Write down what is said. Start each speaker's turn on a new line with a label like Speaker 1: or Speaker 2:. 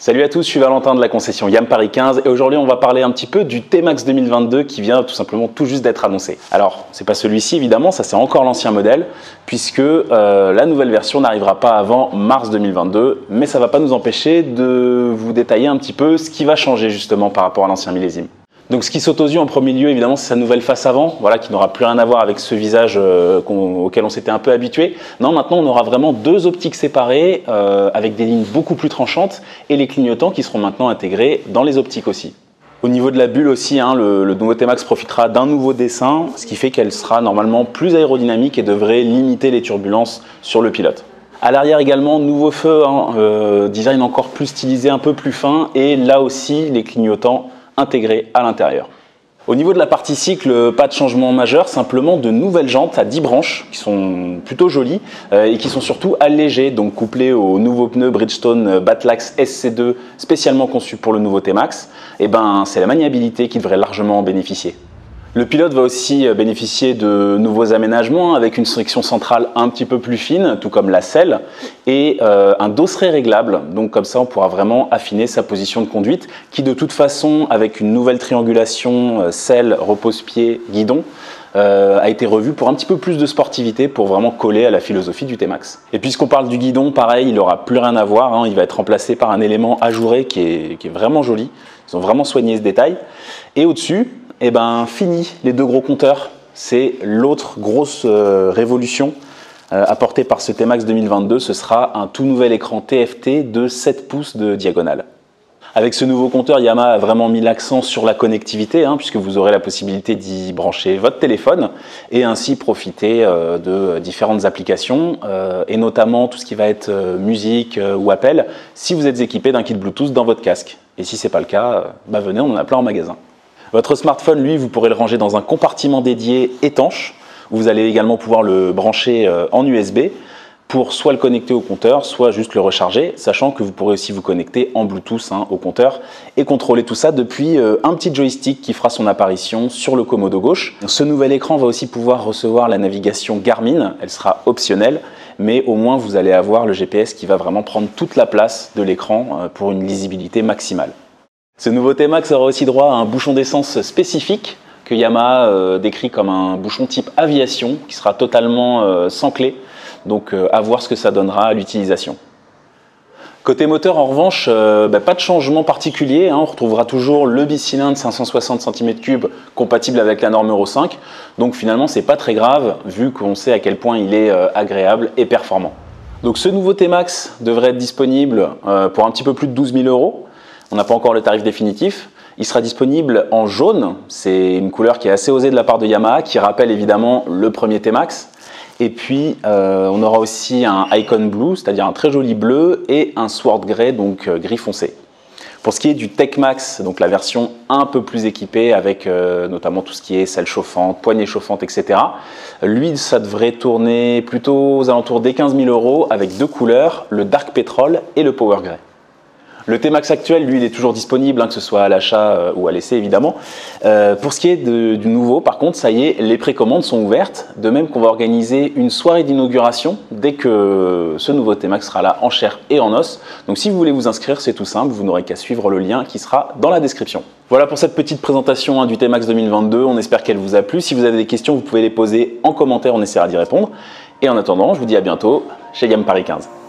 Speaker 1: Salut à tous, je suis Valentin de la concession YAM Paris 15 et aujourd'hui on va parler un petit peu du T-Max 2022 qui vient tout simplement tout juste d'être annoncé. Alors c'est pas celui-ci évidemment, ça c'est encore l'ancien modèle puisque la nouvelle version n'arrivera pas avant mars 2022, mais ça va pas nous empêcher de vous détailler un petit peu ce qui va changer justement par rapport à l'ancien millésime. Donc ce qui saute aux yeux en premier lieu, évidemment, c'est sa nouvelle face avant, voilà, qui n'aura plus rien à voir avec ce visage auquel on s'était un peu habitué. Non, maintenant on aura vraiment deux optiques séparées avec des lignes beaucoup plus tranchantes et les clignotants qui seront maintenant intégrés dans les optiques aussi. Au niveau de la bulle aussi, le nouveau T-Max profitera d'un nouveau dessin, ce qui fait qu'elle sera normalement plus aérodynamique et devrait limiter les turbulences sur le pilote. À l'arrière également, nouveau feu, design encore plus stylisé, un peu plus fin et là aussi les clignotants intégrés à l'intérieur. Au niveau de la partie cycle, pas de changement majeur, simplement de nouvelles jantes à 10 branches qui sont plutôt jolies et qui sont surtout allégées, donc couplées aux nouveaux pneus Bridgestone Batlax SC2 spécialement conçus pour le nouveau T-Max. Et c'est la maniabilité qui devrait largement en bénéficier. Le pilote va aussi bénéficier de nouveaux aménagements avec une section centrale un petit peu plus fine, tout comme la selle, et un dosseret réglable. Donc comme ça, on pourra vraiment affiner sa position de conduite, qui de toute façon, avec une nouvelle triangulation selle, repose-pied, guidon, a été revu pour un petit peu plus de sportivité pour vraiment coller à la philosophie du T-Max. Et puisqu'on parle du guidon, pareil, il n'aura plus rien à voir, il va être remplacé par un élément ajouré qui est vraiment joli. Ils ont vraiment soigné ce détail. Et au-dessus, fini les deux gros compteurs, c'est l'autre grosse révolution apportée par ce T-Max 2022, ce sera un tout nouvel écran TFT de 7 pouces de diagonale. Avec ce nouveau compteur, Yamaha a vraiment mis l'accent sur la connectivité, puisque vous aurez la possibilité d'y brancher votre téléphone et ainsi profiter de différentes applications, et notamment tout ce qui va être musique ou appel, si vous êtes équipé d'un kit Bluetooth dans votre casque. Et si ce n'est pas le cas, venez, on en a plein en magasin. Votre smartphone, lui, vous pourrez le ranger dans un compartiment dédié étanche, où vous allez également pouvoir le brancher en USB pour soit le connecter au compteur, soit juste le recharger, sachant que vous pourrez aussi vous connecter en Bluetooth au compteur et contrôler tout ça depuis un petit joystick qui fera son apparition sur le commodo gauche. Ce nouvel écran va aussi pouvoir recevoir la navigation Garmin, elle sera optionnelle, mais au moins vous allez avoir le GPS qui va vraiment prendre toute la place de l'écran pour une lisibilité maximale. Ce nouveau T-Max aura aussi droit à un bouchon d'essence spécifique que Yamaha décrit comme un bouchon type aviation qui sera totalement sans clé, donc à voir ce que ça donnera à l'utilisation. Côté moteur en revanche, pas de changement particulier, on retrouvera toujours le bicylindre 560 cm3 compatible avec la norme Euro 5, donc finalement c'est pas très grave vu qu'on sait à quel point il est agréable et performant. Donc ce nouveau T-Max devrait être disponible pour un petit peu plus de 12 000 €. On n'a pas encore le tarif définitif. Il sera disponible en jaune. C'est une couleur qui est assez osée de la part de Yamaha, qui rappelle évidemment le premier T-Max. Et puis, on aura aussi un Icon Blue, c'est-à-dire un très joli bleu, et un Sword Grey, donc gris foncé. Pour ce qui est du Tech-Max, donc la version un peu plus équipée avec notamment tout ce qui est selle chauffante, poignée chauffante, etc. Lui, ça devrait tourner plutôt aux alentours des 15 000 € avec deux couleurs, le Dark Petrol et le Power Grey. Le T-Max actuel, lui, il est toujours disponible, que ce soit à l'achat ou à l'essai évidemment. Pour ce qui est du nouveau, par contre, ça y est, les précommandes sont ouvertes. De même qu'on va organiser une soirée d'inauguration dès que ce nouveau T-Max sera là en chair et en os. Donc si vous voulez vous inscrire, c'est tout simple, vous n'aurez qu'à suivre le lien qui sera dans la description. Voilà pour cette petite présentation du T-Max 2022, on espère qu'elle vous a plu. Si vous avez des questions, vous pouvez les poser en commentaire, on essaiera d'y répondre. Et en attendant, je vous dis à bientôt chez YAM Paris 15.